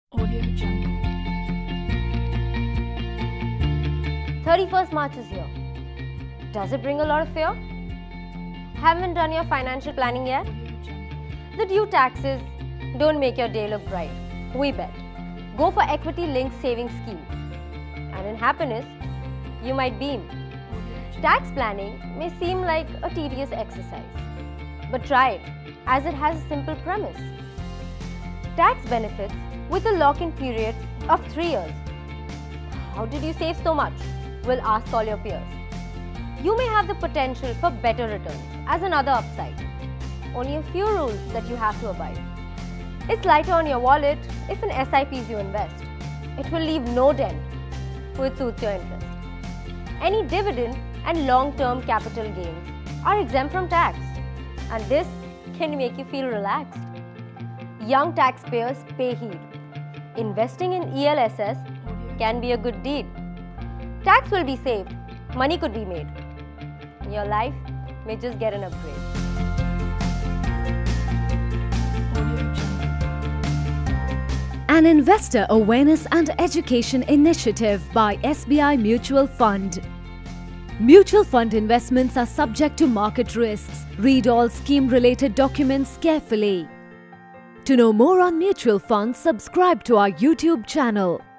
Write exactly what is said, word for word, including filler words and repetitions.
Audio Jungle. thirty-first March is here. Does it bring a lot of fear? Haven't done your financial planning yet? The due taxes don't make your day look bright. We bet. Go for equity-linked savings scheme. And in happiness, you might beam. Tax planning may seem like a tedious exercise, but try it, as it has a simple premise. Tax benefits with a lock-in period of three years. How did you save so much? We'll ask all your peers. You may have the potential for better returns as another upside. Only a few rules that you have to abide. It's lighter on your wallet if in S I Ps you invest. It will leave no dent, which suits your interest. Any dividend and long-term capital gains are exempt from tax, and this can make you feel relaxed. Young taxpayers pay heed. Investing in E L S S can be a good deed. Tax will be saved, money could be made. Your life may just get an upgrade. An investor awareness and education initiative by S B I Mutual Fund. Mutual fund investments are subject to market risks. Read all scheme-related documents carefully. To know more on mutual funds, subscribe to our YouTube channel.